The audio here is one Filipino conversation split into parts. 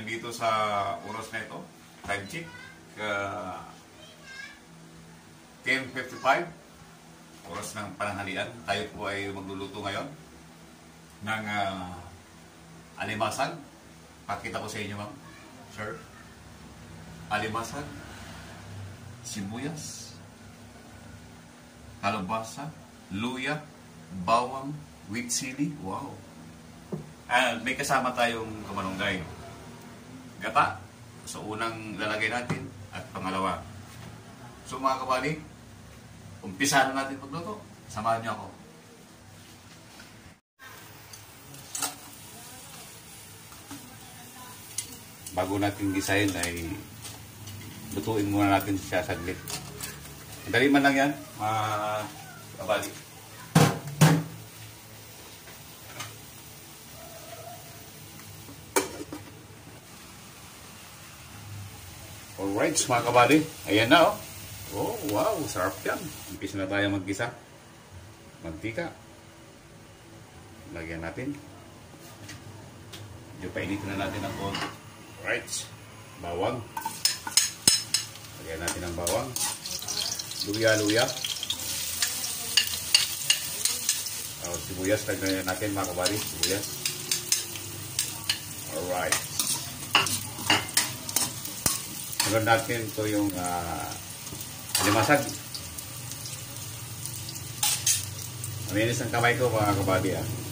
hanggang dito sa oras na ito. Time check. 10:55. Oras ng pananghalian. Tayo po ay magluluto ngayon ng alimasag. Pakita ko sa inyo, ma'am. Sir. Alimasag. Sibuyas. Kalabasa. Luya. Bawang. With chili. Wow. May kasama tayong kamalunggay. Gata. So, unang lalagay natin. At pangalawa. So, mga kabali, umpisa na natin magluto. Samahan niyo ako. Bago natin gisahin ay lutuin muna natin siya saglit. Madali man lang yan, mga kabali. Alright, mga kabali. Ayan na, oh. Oh, wow. Sarap yan. Umpisa na tayo maggisa. Mantika. Lagyan natin. Medyo painitin na natin ang konti. Alright. Bawang. Lagyan natin ang bawang. Luya-luya. Sibuyas. Lagyan natin, mga kabali. Sibuyas. Alright. Sunod natin ito yung alimasag. Malinis ang kamay ko, mga kabady.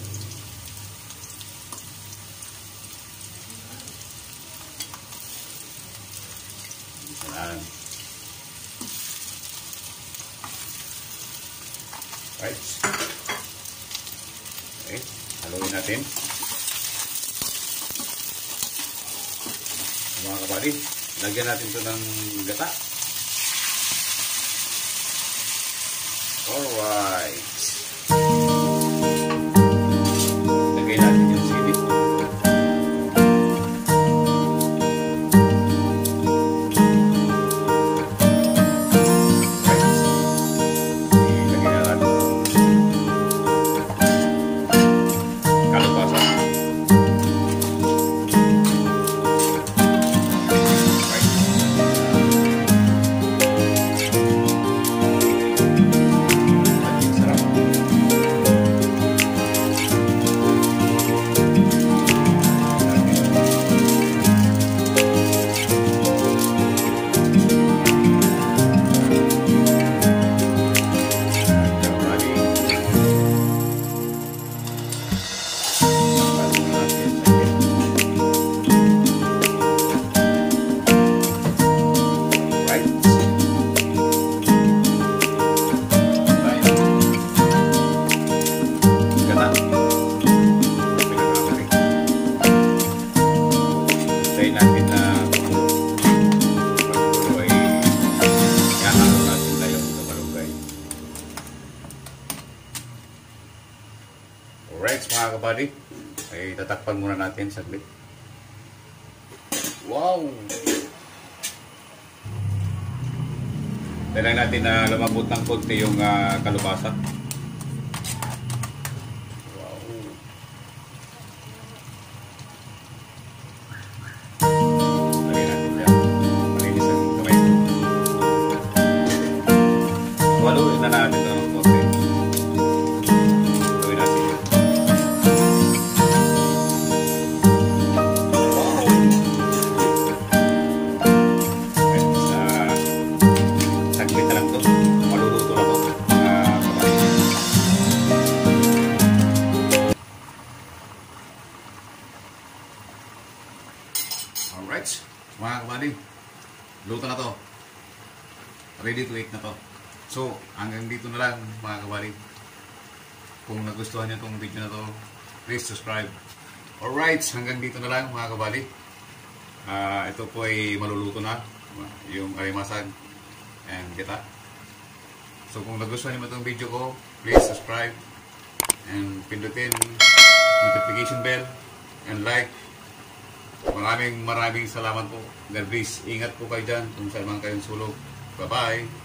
Right. Okay. Haluin natin. Mga kabady, lagyan natin ito ng gata. Alright. Lagay natin yung sili. Alright, mga kabady, ay tatakpan muna natin saglit. Wow! Kailangan natin na lumabot ng konti yung kalabasa. Wow! Lagyan natin yan. Malinis ang kamay. Haluin na natin ito ng konti. Alright, mga kabady, luto na to. Ready to eat na to. So, hanggang dito na lang, mga kabady. Kung nagustuhan nyo itong video na to, please subscribe. Alright, hanggang dito na lang, mga kabady. Ito po ay maluluto na. Yung alimasag and gata. So, kung nagustuhan nyo itong video ko, please subscribe and pindutin notification bell and like. Maraming salamat po. God bless. Ingat po kayo dyan kung saan man kayong sulog. Bye-bye.